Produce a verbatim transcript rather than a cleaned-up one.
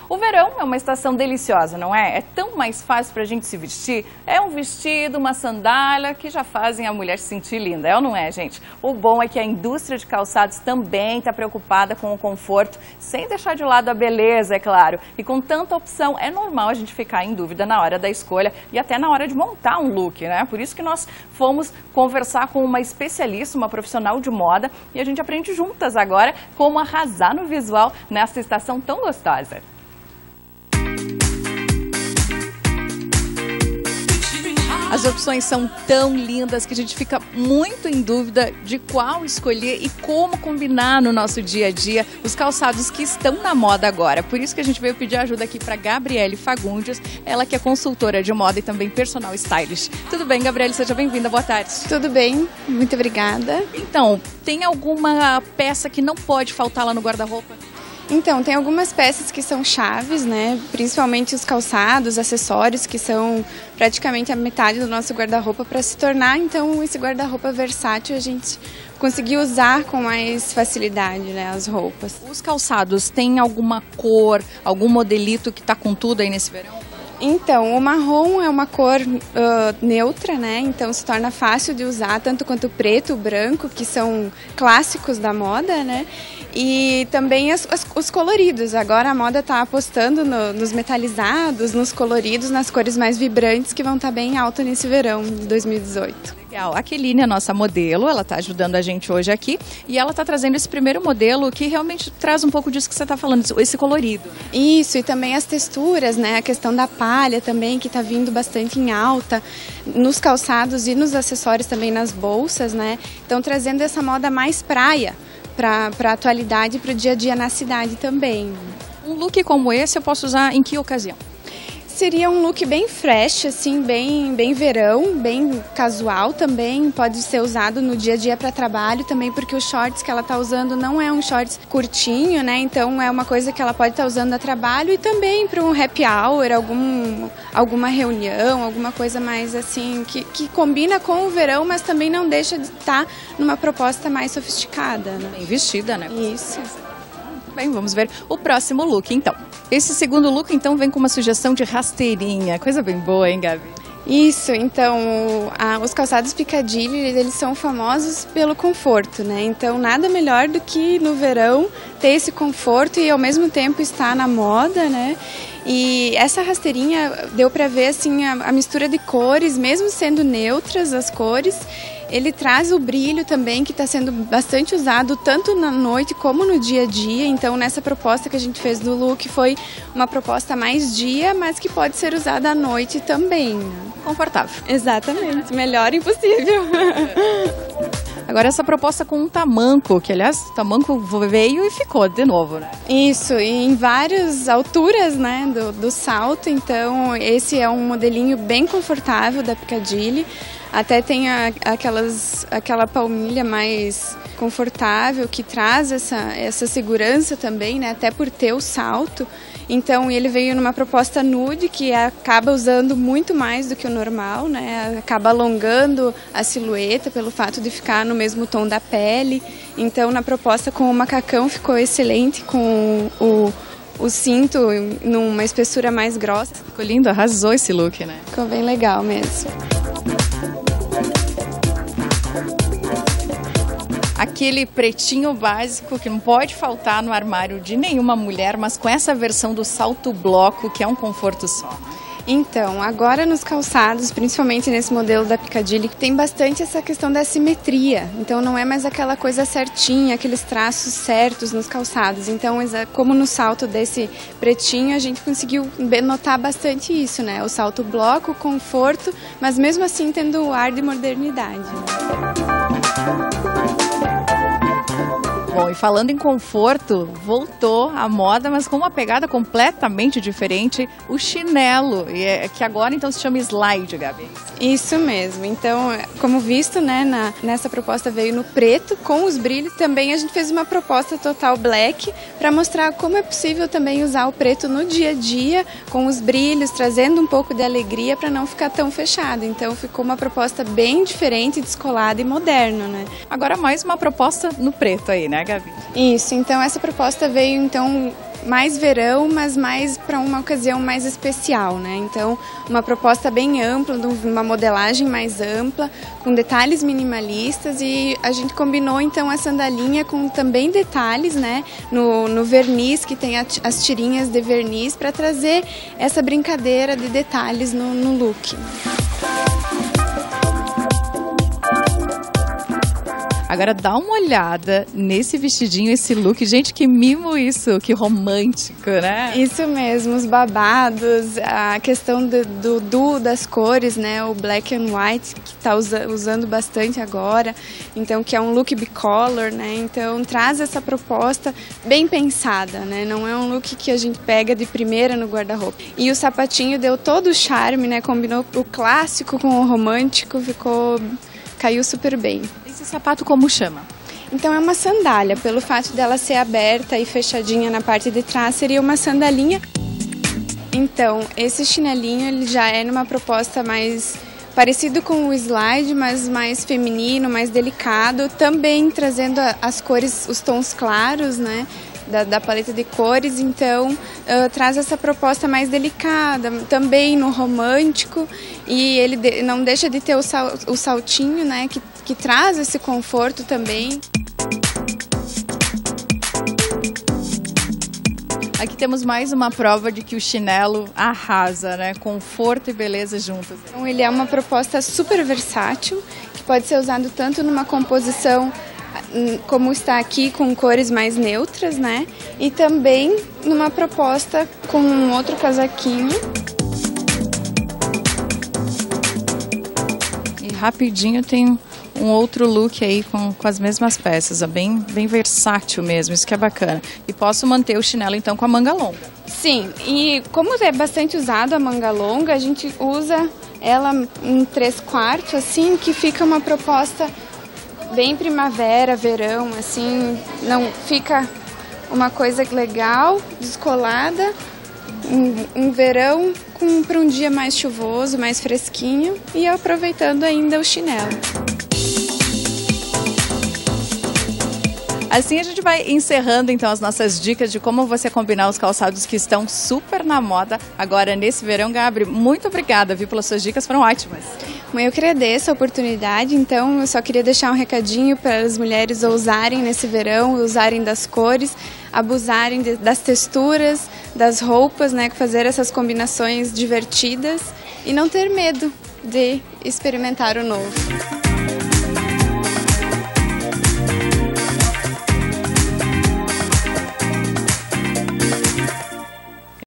O verão é uma estação deliciosa, não é? É tão mais fácil para a gente se vestir. É um vestido, uma sandália que já fazem a mulher se sentir linda, é ou não é, gente? O bom é que a indústria de calçados também está preocupada com o conforto, sem deixar de lado a beleza, é claro. E com tanta opção, é normal a gente ficar em dúvida na hora da escolha e até na hora de montar um look, né? Por isso que nós fomos conversar com uma especialista, uma profissional de moda, e a gente aprende juntas agora como arrasar no visual nessa estação tão gostosa. As opções são tão lindas que a gente fica muito em dúvida de qual escolher e como combinar no nosso dia a dia os calçados que estão na moda agora. Por isso que a gente veio pedir ajuda aqui para Gabriele Fagundes, ela que é consultora de moda e também personal stylist. Tudo bem, Gabriele? Seja bem-vinda, boa tarde. Tudo bem, muito obrigada. Então, tem alguma peça que não pode faltar lá no guarda-roupa? Então, tem algumas peças que são chaves, né? Principalmente os calçados, acessórios, que são praticamente a metade do nosso guarda-roupa para se tornar, então, esse guarda-roupa versátil a gente conseguir usar com mais facilidade, né, as roupas. Os calçados têm alguma cor, algum modelito que está com tudo aí nesse verão? Então, o marrom é uma cor uh, neutra, né? Então se torna fácil de usar, tanto quanto o preto, o branco, que são clássicos da moda, né? E também as, as, os coloridos. Agora a moda está apostando no, nos metalizados, nos coloridos, nas cores mais vibrantes, que vão estar bem alto nesse verão de dois mil e dezoito. Legal. A Keline é a nossa modelo, ela está ajudando a gente hoje aqui e ela está trazendo esse primeiro modelo que realmente traz um pouco disso que você está falando, esse colorido. Isso, e também as texturas, né? A questão da palha também, que está vindo bastante em alta, nos calçados e nos acessórios também, nas bolsas, né? Então trazendo essa moda mais praia para a atualidade e para o dia a dia na cidade também. Um look como esse eu posso usar em que ocasião? Seria um look bem fresh, assim, bem, bem verão, bem casual também. Pode ser usado no dia a dia para trabalho também, porque os shorts que ela está usando não é um shorts curtinho, né? Então é uma coisa que ela pode estar tá usando a trabalho e também para um happy hour, algum, alguma reunião, alguma coisa mais assim, que, que combina com o verão, mas também não deixa de estar tá numa proposta mais sofisticada, né? Bem vestida, né? Isso. Bem, vamos ver o próximo look, então. Esse segundo look, então, vem com uma sugestão de rasteirinha. Coisa bem boa, hein, Gabi? Isso, então, a, os calçados Piccadilly, eles são famosos pelo conforto, né? Então, nada melhor do que no verão ter esse conforto e, ao mesmo tempo, estar na moda, né? E essa rasteirinha deu para ver, assim, a, a mistura de cores, mesmo sendo neutras as cores. Ele traz o brilho também, que está sendo bastante usado tanto na noite como no dia a dia. Então, nessa proposta que a gente fez do look, foi uma proposta mais dia, mas que pode ser usada à noite também. Confortável. Exatamente, melhor impossível. Agora essa proposta com um tamanco, que aliás o tamanco veio e ficou de novo, né? Isso, e em várias alturas, né, do, do salto. Então, esse é um modelinho bem confortável da Piccadilly. Até tem a, aquelas, aquela palmilha mais confortável que traz essa, essa segurança também, né? Até por ter o salto. Então ele veio numa proposta nude que acaba usando muito mais do que o normal, né? Acaba alongando a silhueta pelo fato de ficar no mesmo tom da pele. Então na proposta com o macacão ficou excelente, com o, o cinto numa espessura mais grossa. Ficou lindo, arrasou esse look, né? Ficou bem legal mesmo. Aquele pretinho básico que não pode faltar no armário de nenhuma mulher, mas com essa versão do salto bloco, que é um conforto só. Então, agora nos calçados, principalmente nesse modelo da Piccadilly, tem bastante essa questão da simetria. Então não é mais aquela coisa certinha, aqueles traços certos nos calçados. Então, como no salto desse pretinho, a gente conseguiu notar bastante isso, né? O salto bloco, o conforto, mas mesmo assim tendo o ar de modernidade. Bom, e falando em conforto, voltou à moda, mas com uma pegada completamente diferente, o chinelo, e é, que agora então se chama slide, Gabi. Isso mesmo. Então, como visto, né, na, nessa proposta veio no preto, com os brilhos. Também a gente fez uma proposta total black, para mostrar como é possível também usar o preto no dia a dia, com os brilhos, trazendo um pouco de alegria para não ficar tão fechado. Então, ficou uma proposta bem diferente, descolada e moderna, né? Agora mais uma proposta no preto aí, né, Gabi? Isso. Então, essa proposta veio, então, mais verão, mas mais para uma ocasião mais especial, né? Então, uma proposta bem ampla, uma modelagem mais ampla, com detalhes minimalistas, e a gente combinou então a sandalinha com também detalhes, né? No, no verniz, que tem as tirinhas de verniz, para trazer essa brincadeira de detalhes no, no look. Agora dá uma olhada nesse vestidinho, esse look. Gente, que mimo isso, que romântico, né? Isso mesmo, os babados, a questão do, do duo das cores, né? O black and white, que está usa, usando bastante agora. Então, que é um look bicolor, né? Então, traz essa proposta bem pensada, né? Não é um look que a gente pega de primeira no guarda-roupa. E o sapatinho deu todo o charme, né? Combinou o clássico com o romântico, ficou... caiu super bem. Esse sapato como chama? Então é uma sandália, pelo fato dela ser aberta e fechadinha na parte de trás, seria uma sandalinha. Então, esse chinelinho ele já é numa proposta mais parecido com o slide, mas mais feminino, mais delicado, também trazendo as cores, os tons claros, né? Da, da paleta de cores, então uh, traz essa proposta mais delicada, também no romântico, e ele de, não deixa de ter o, sal, o saltinho, né, que, que traz esse conforto também. Aqui temos mais uma prova de que o chinelo arrasa, né? Conforto e beleza juntos. Então ele é uma proposta super versátil, que pode ser usado tanto numa composição como está aqui, com cores mais neutras, né? E também numa proposta com um outro casaquinho. E rapidinho tem um outro look aí com, com as mesmas peças, é bem, bem versátil mesmo, isso que é bacana. E posso manter o chinelo então com a manga longa. Sim, e como é bastante usado a manga longa, a gente usa ela em três quartos, assim, que fica uma proposta bem primavera, verão, assim, não fica uma coisa legal, descolada, um, um verão para um dia mais chuvoso, mais fresquinho, e aproveitando ainda o chinelo. Assim a gente vai encerrando então as nossas dicas de como você combinar os calçados que estão super na moda agora nesse verão. Gabri, muito obrigada, viu, pelas suas dicas, foram ótimas. Eu que agradeço a oportunidade, então eu só queria deixar um recadinho para as mulheres ousarem nesse verão, usarem das cores, abusarem de, das texturas, das roupas, né, fazer essas combinações divertidas e não ter medo de experimentar o novo.